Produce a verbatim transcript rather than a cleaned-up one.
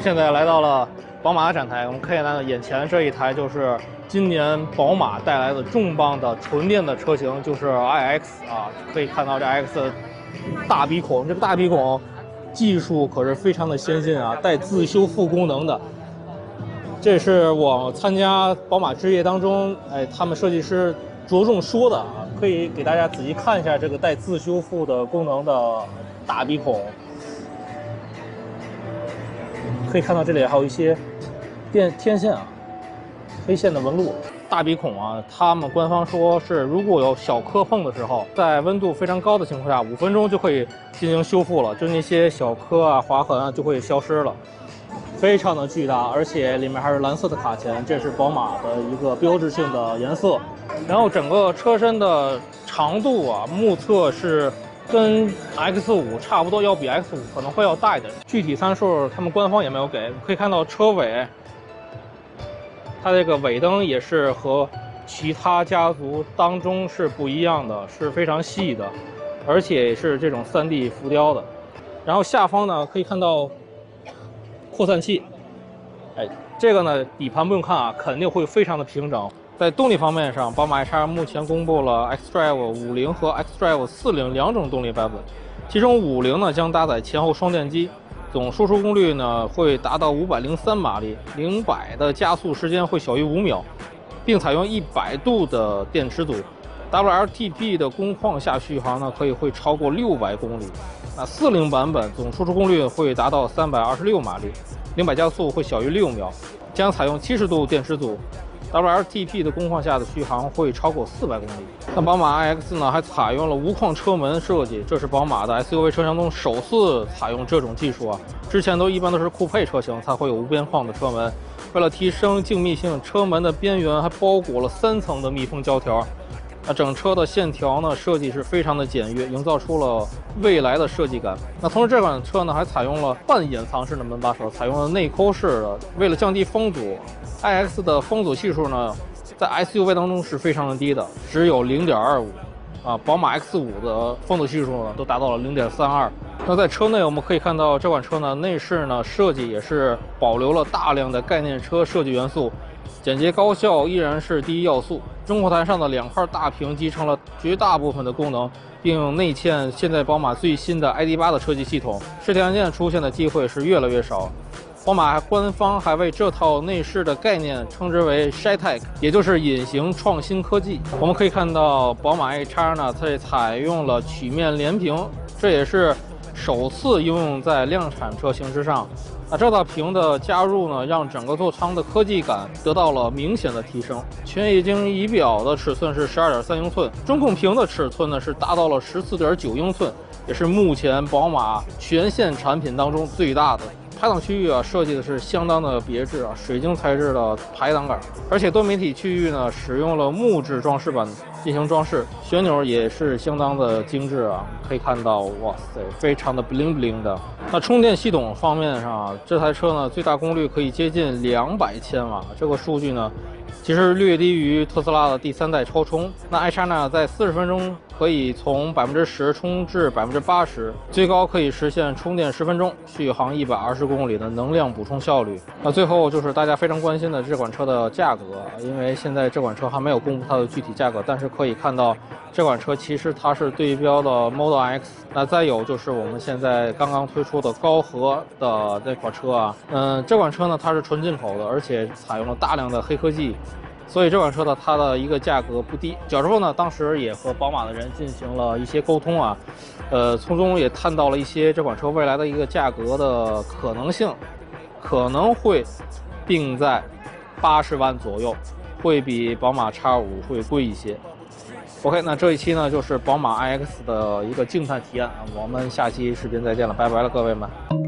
现在来到了宝马的展台，我们可以看到眼前这一台就是今年宝马带来的重磅的纯电的车型，就是 i X 啊，可以看到这 i X 的大鼻孔，这个大鼻孔技术可是非常的先进啊，带自修复功能的。这是我参加宝马之夜当中，哎，他们设计师着重说的啊，可以给大家仔细看一下这个带自修复的功能的大鼻孔。可以看到这里还有一些电天线啊、黑线的纹路。大鼻孔啊，他们官方说是如果有小磕碰的时候，在温度非常高的情况下，五分钟就可以进行修复了，就那些小磕啊、划痕啊就会消失了。非常的巨大，而且里面还是蓝色的卡钳，这是宝马的一个标志性的颜色。然后整个车身的长度啊，目测是跟 X 五 差不多，要比 X 五 可能会要大一点。具体参数他们官方也没有给，可以看到车尾，它这个尾灯也是和其他家族当中是不一样的，是非常细的，而且是这种 三 D 浮雕的。然后下方呢可以看到扩散器，哎，这个呢底盘不用看啊，肯定会非常的平整。在动力方面上，宝马 X 目前公布了 xDrive 五零和 xDrive 四零两种动力版本，其中五零呢将搭载前后双电机，总输出功率呢会达到五百零三马力，零百的加速时间会小于五秒，并采用一百度的电池组。W L T P 的工况下续航呢可以会超过六百公里。那四零版本总输出功率会达到三百二十六马力，零百加速会小于六秒，将采用七十度电池组。W L T P 的工况下的续航会超过四百公里。那宝马 i X 呢，还采用了无框车门设计，这是宝马的 S U V 车型中首次采用这种技术啊。之前都一般都是酷配车型才会有无边框的车门。为了提升静谧性，车门的边缘还包裹了三层的密封胶条。那整车的线条呢设计是非常的简约，营造出了未来的设计感。那同时这款车呢还采用了半掩藏式的门把手，采用了内扣式的。为了降低风阻 ，i X 的风阻系数呢在 S U V 当中是非常的低的，只有 零点二五。啊，宝马 X 五 的风阻系数呢都达到了 零点三二。那在车内我们可以看到这款车呢内饰呢设计也是保留了大量的概念车设计元素。简洁高效依然是第一要素。中控台上的两块大屏集成了绝大部分的功能，并内嵌现在宝马最新的 I D 八 的车机系统，实体按键出现的机会是越来越少。宝马官方还为这套内饰的概念称之为 ShyTech， 也就是隐形创新科技。我们可以看到宝马 X 呢，它采用了曲面连屏，这也是首次应用在量产车型之上。那这套屏的加入呢，让整个座舱的科技感得到了明显的提升。全液晶仪表的尺寸是 十二点三英寸，中控屏的尺寸呢是达到了 十四点九英寸，也是目前宝马全线产品当中最大的。排档区域啊，设计的是相当的别致啊，水晶材质的排档杆，而且多媒体区域呢使用了木质装饰板进行装饰，旋钮也是相当的精致啊，可以看到，哇塞，非常的 bling bling 的。那充电系统方面上啊，这台车呢最大功率可以接近两百千瓦，这个数据呢其实略低于特斯拉的第三代超充。那 i 叉呢在四十分钟可以从 百分之十 充至 百分之八十， 最高可以实现充电十分钟，续航一百二十公里的能量补充效率。那最后就是大家非常关心的这款车的价格，因为现在这款车还没有公布它的具体价格，但是可以看到这款车其实它是对标的 Model X。那再有就是我们现在刚刚推出的高和的那款车啊，嗯，这款车呢它是纯进口的，而且采用了大量的黑科技。所以这款车呢，它的一个价格不低。小时候呢，当时也和宝马的人进行了一些沟通啊，呃，从中也探到了一些这款车未来的一个价格的可能性，可能会定在八十万左右，会比宝马 X 五 会贵一些。OK， 那这一期呢就是宝马 i X 的一个静态体验，我们下期视频再见了，拜拜了，各位们。